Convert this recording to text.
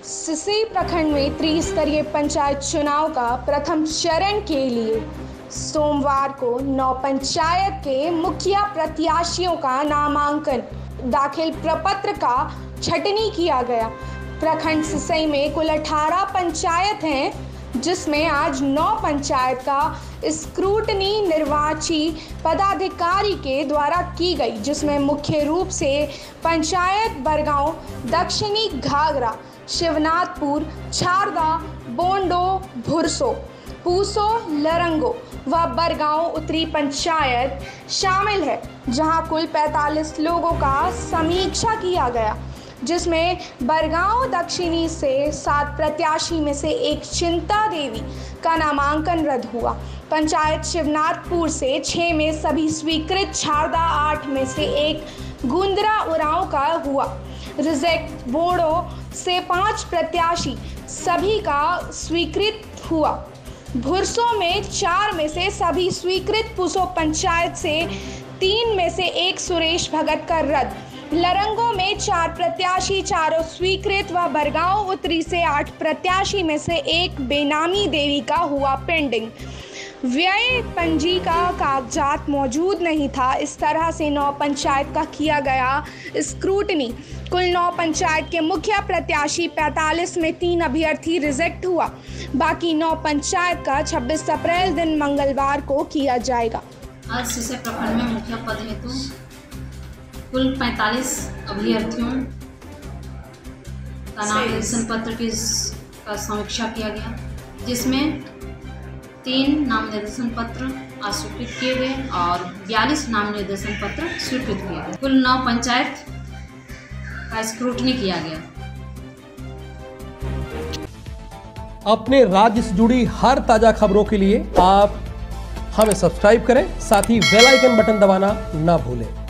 सिसई प्रखंड में त्रिस्तरीय पंचायत चुनाव का प्रथम चरण के लिए सोमवार को 9 पंचायत के मुखिया प्रत्याशियों का नामांकन दाखिल प्रपत्र का छटनी किया गया। प्रखंड सिसई में कुल 18 पंचायत हैं, जिसमें आज 9 पंचायत का स्क्रूटनी निर्वाची पदाधिकारी के द्वारा की गई, जिसमें मुख्य रूप से पंचायत बरगांव, दक्षिणी घाघरा, शिवनाथपुर, छारदा, बोंडो, भुरसो, पूसो, लरंगो व बरगांव उत्तरी पंचायत शामिल है, जहां कुल 45 लोगों का समीक्षा किया गया, जिसमें बरगांव दक्षिणी से 7 प्रत्याशी में से एक चिंता देवी का नामांकन रद्द हुआ। पंचायत शिवनाथपुर से 6 में सभी स्वीकृत, छारदा 8 में से एक, गुंदरा उरांव का हुआ रिजेक्ट, बोड़ो से 5 प्रत्याशी सभी का स्वीकृत हुआ। भुरसो में 4 में से सभी स्वीकृत, पूसो पंचायत से 3 में से एक सुरेश भगत का रद्द, लरंगो में 4 प्रत्याशी चारों स्वीकृत व बरगांव उत्तरी से 8 प्रत्याशी में से एक बेनामी देवी का हुआ पेंडिंग। व्यय पंजी का कागजात मौजूद नहीं था। इस तरह से 9 पंचायत का किया गया स्क्रूटनी। कुल 9 पंचायत के मुखिया प्रत्याशी 45 में 3 अभ्यर्थी रिजेक्ट हुआ। बाकी 9 पंचायत का 26 अप्रैल दिन मंगलवार को किया जाएगा। आज सिसई प्रखंड में मुखिया पद हेतु कुल 45 अभ्यर्थियों का नामांकन पत्र की समीक्षा किया गया, जिसमें 3 नाम निर्देशन पत्र अस्वीकृत किए गए और 42 नाम निर्देशन पत्र स्वीकृत किए गए। कुल 9 पंचायत का स्क्रूटनी किया गया। अपने राज्य से जुड़ी हर ताजा खबरों के लिए आप हमें सब्सक्राइब करें, साथ ही बेल आइकन बटन दबाना ना भूलें।